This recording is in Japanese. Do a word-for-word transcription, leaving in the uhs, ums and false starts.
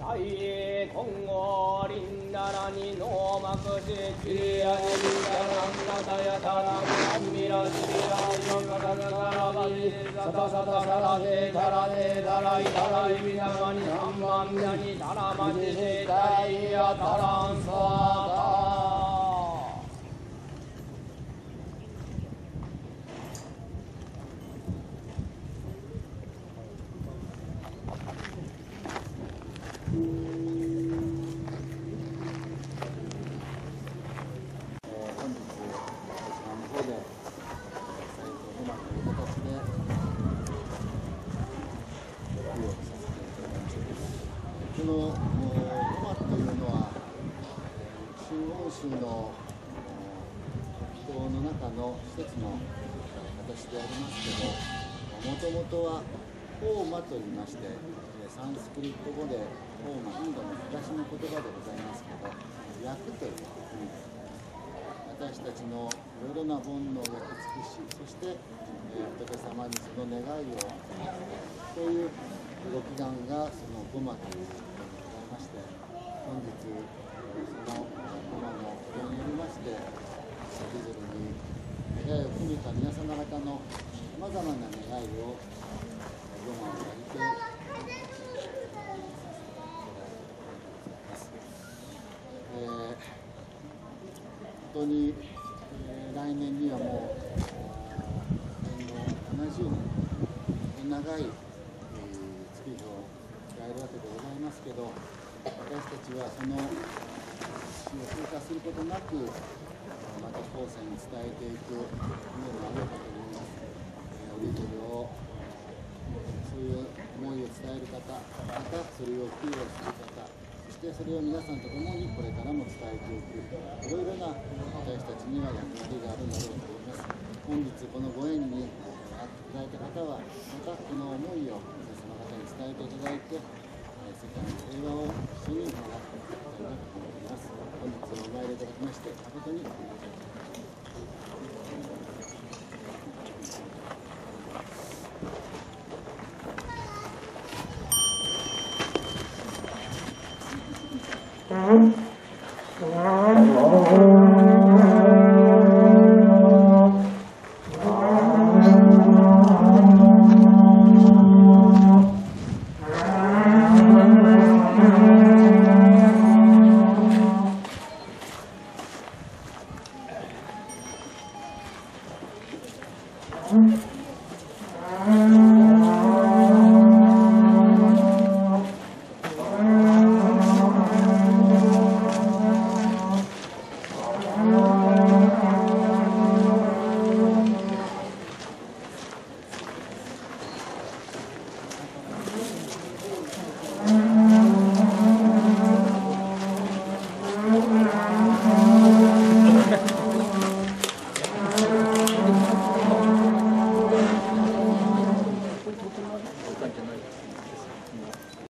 このゴマというのは真言宗の祈祷の中の一つの形でありますけど、もともとはホーマといいまして、サンスクリット語でホーマ、インドの東の言葉でございますけど、焼くという意味です。私たちのいろいろな煩悩を焼き尽くし、そして、えー、仏様にその願いをというご祈願がそのゴマということでございまして、本日そのゴマのお経によりまして、それぞれに願いを込めた皆様方のさまざまな願いをゴマを借りていただいてございます。えー、本当に、えー、来年にはもうななじゅうねん、長い、えー、月日を迎えるわけでございますけど、私たちはその死を通過することなく、また後世に伝えていく夢があろうかと思います。えー、折り鶴をそういう思いを伝える方、またそれを供養する方、そしてそれを皆さんと共にこれからも伝えていく、いろいろな私たちには役割があるんだろうと思います。本日このご縁に会っていただいた方は、またこの思いを皆様方に伝えていただいて、世界の平和を一緒に願っていきたいなと思います。本日お参りいただきまして誠にありがとうございます。 Mm-hmm.